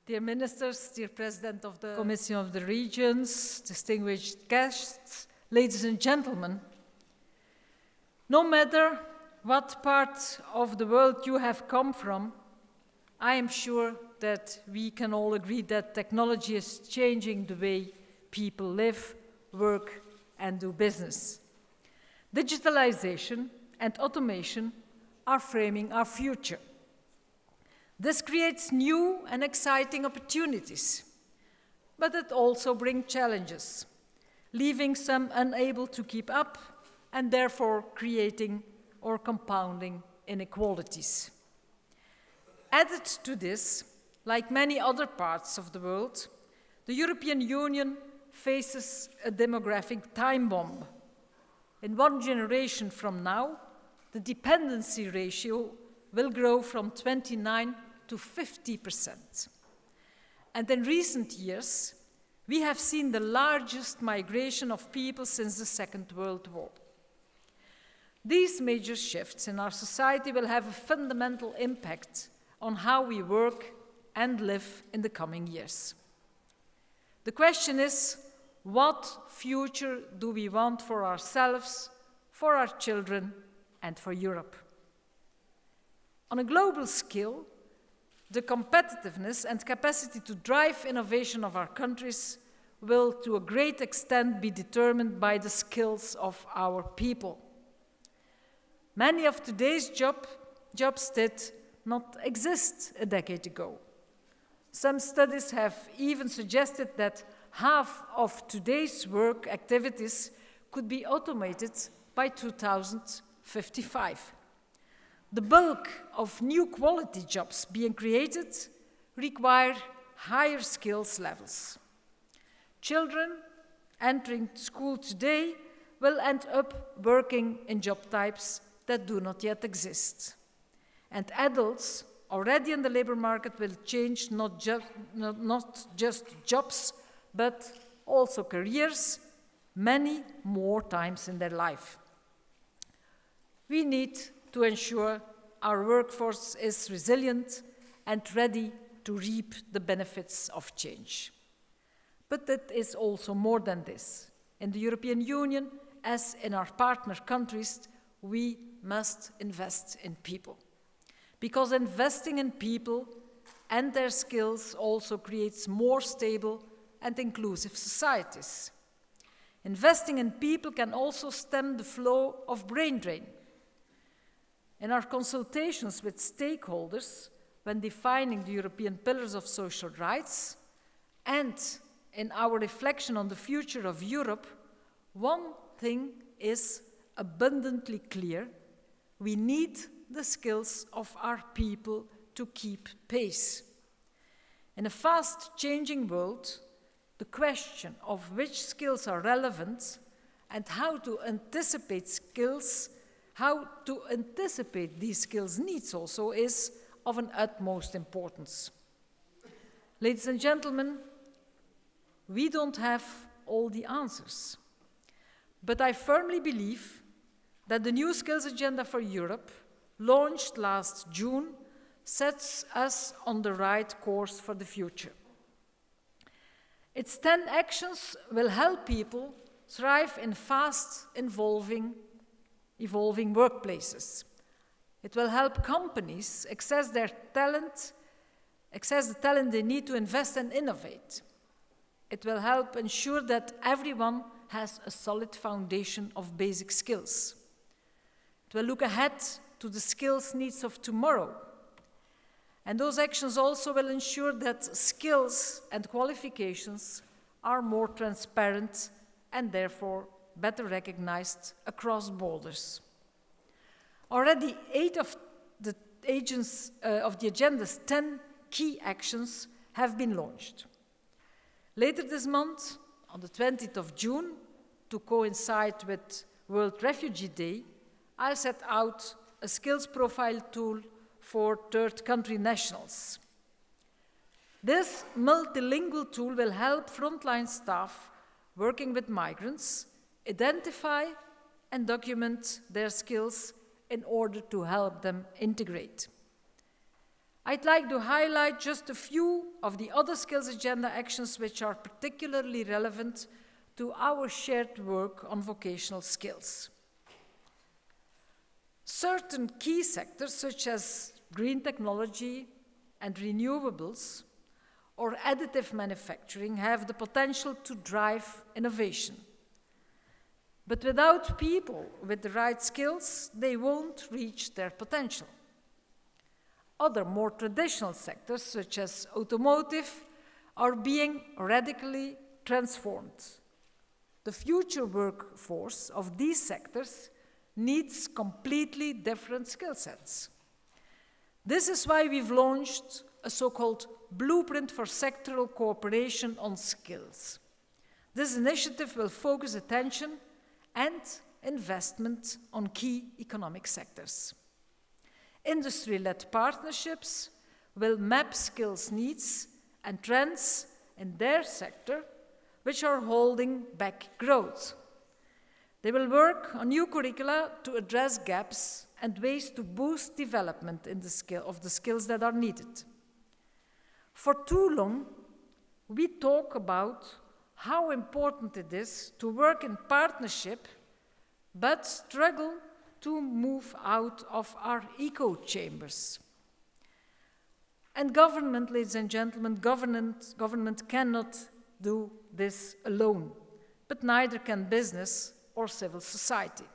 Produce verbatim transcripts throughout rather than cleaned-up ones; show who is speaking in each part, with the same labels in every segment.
Speaker 1: Dear Ministers, dear President of the Commission of the Regions, distinguished guests, ladies and gentlemen, no matter what part of the world you have come from, I am sure that we can all agree that technology is changing the way people live, work, and do business. Digitalization and automation are framing our future. This creates new and exciting opportunities, but it also brings challenges, leaving some unable to keep up and therefore creating or compounding inequalities. Added to this, like many other parts of the world, the European Union faces a demographic time bomb. In one generation from now, the dependency ratio will grow from twenty-nine to fifty percent. And in recent years, we have seen the largest migration of people since the Second World War. These major shifts in our society will have a fundamental impact on how we work and live in the coming years. The question is, what future do we want for ourselves, for our children, and for Europe? On a global scale, the competitiveness and capacity to drive innovation of our countries will, to a great extent, be determined by the skills of our people. Many of today's job, jobs did not exist a decade ago. Some studies have even suggested that half of today's work activities could be automated by two thousand fifty-five. The bulk of new quality jobs being created require higher skills levels. Children entering school today will end up working in job types that do not yet exist. And adults already in the labor market will change not, ju not, not just jobs, but also careers, many more times in their life. We need to ensure our workforce is resilient and ready to reap the benefits of change. But it is also more than this. In the European Union, as in our partner countries, we must invest in people. Because investing in people and their skills also creates more stable and inclusive societies. Investing in people can also stem the flow of brain drain. In our consultations with stakeholders when defining the European pillars of social rights and in our reflection on the future of Europe, one thing is abundantly clear: we need the skills of our people to keep pace. In a fast-changing world, the question of which skills are relevant and how to anticipate skills, how to anticipate these skills needs also is of an utmost importance. Ladies and gentlemen, we don't have all the answers, but I firmly believe that the new skills agenda for Europe, launched last June, sets us on the right course for the future. Its ten actions will help people thrive in fast evolving, evolving workplaces. It will help companies access their talent, access the talent they need to invest and innovate. It will help ensure that everyone has a solid foundation of basic skills. It will look ahead to the skills needs of tomorrow. And those actions also will ensure that skills and qualifications are more transparent and therefore better recognized across borders. Already eight of the, agents, uh, of the agenda's ten key actions have been launched. Later this month, on the twentieth of June, to coincide with World Refugee Day, I'll set out a skills profile tool for third country nationals. This multilingual tool will help frontline staff working with migrants identify and document their skills in order to help them integrate. I'd like to highlight just a few of the other skills agenda actions which are particularly relevant to our shared work on vocational skills. Certain key sectors, such as green technology and renewables, or additive manufacturing, have the potential to drive innovation. But without people with the right skills, they won't reach their potential. Other more traditional sectors, such as automotive, are being radically transformed. The future workforce of these sectors needs completely different skill sets. This is why we've launched a so-called Blueprint for Sectoral Cooperation on Skills. This initiative will focus attention and investment on key economic sectors. Industry-led partnerships will map skills needs and trends in their sector which are holding back growth. They will work on new curricula to address gaps and ways to boost development in the skill of the skills that are needed. For too long, we talk about how important it is to work in partnership, but struggle to move out of our echo chambers. And government, ladies and gentlemen, government, government cannot do this alone, but neither can business or civil society.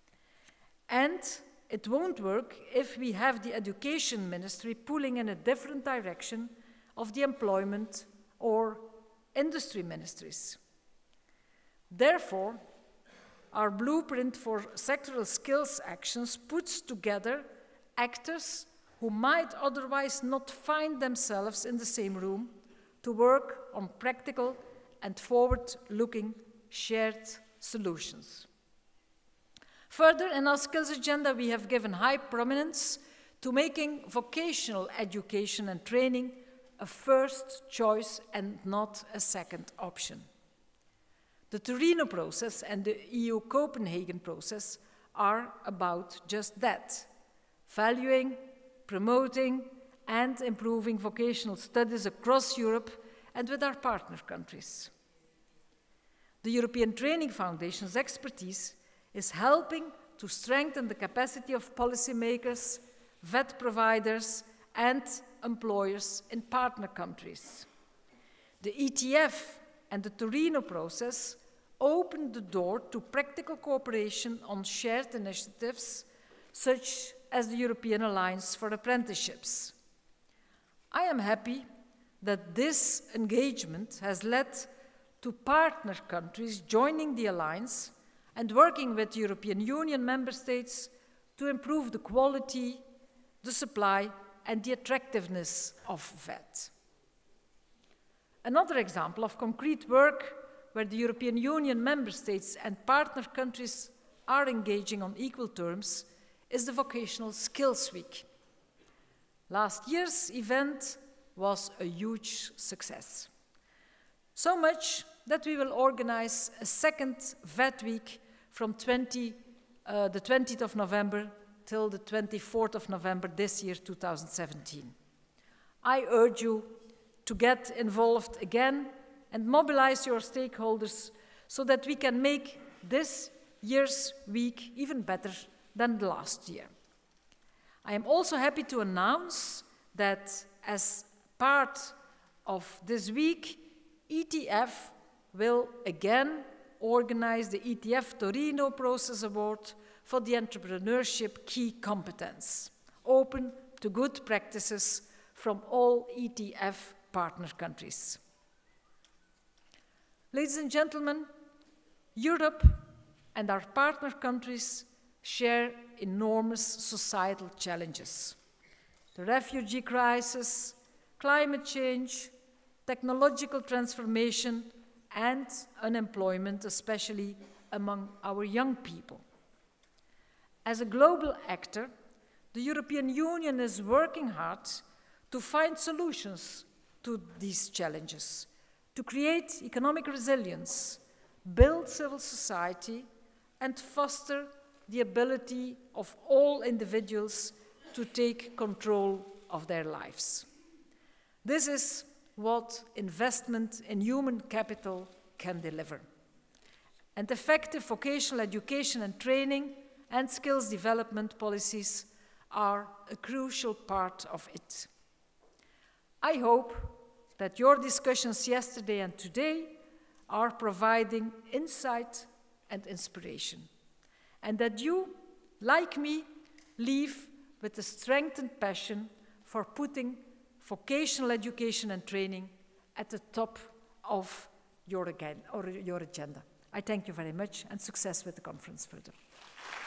Speaker 1: And it won't work if we have the education ministry pulling in a different direction of the employment or industry ministries. Therefore, our blueprint for sectoral skills actions puts together actors who might otherwise not find themselves in the same room to work on practical and forward-looking shared solutions. Further, in our skills agenda, we have given high prominence to making vocational education and training a first choice and not a second option. The Torino process and the E U Copenhagen process are about just that, valuing, promoting, and improving vocational studies across Europe and with our partner countries. The European Training Foundation's expertise is helping to strengthen the capacity of policymakers, vet providers, and employers in partner countries. The E T F and the Torino process opened the door to practical cooperation on shared initiatives, such as the European Alliance for Apprenticeships. I am happy that this engagement has led to partner countries joining the Alliance and working with European Union member states to improve the quality, the supply, and the attractiveness of V E T. Another example of concrete work where the European Union member states and partner countries are engaging on equal terms is the Vocational Skills Week. Last year's event was a huge success. So much that we will organize a second V E T week from twenty, uh, the twentieth of November till the twenty-fourth of November this year, two thousand seventeen. I urge you to get involved again and mobilize your stakeholders so that we can make this year's week even better than the last year. I am also happy to announce that as part of this week, E T F will again organize the E T F Torino Process Award for the Entrepreneurship Key Competence, open to good practices from all E T F partner countries. Ladies and gentlemen, Europe and our partner countries share enormous societal challenges. The refugee crisis, climate change, technological transformation, and unemployment, especially among our young people. As a global actor, the European Union is working hard to find solutions to these challenges, to create economic resilience, build civil society, and foster the ability of all individuals to take control of their lives. This is what investment in human capital can deliver. And effective vocational education and training and skills development policies are a crucial part of it. I hope that your discussions yesterday and today are providing insight and inspiration, and that you, like me, leave with a strengthened passion for putting vocational education and training at the top of your, again, or your agenda. I thank you very much, and success with the conference further.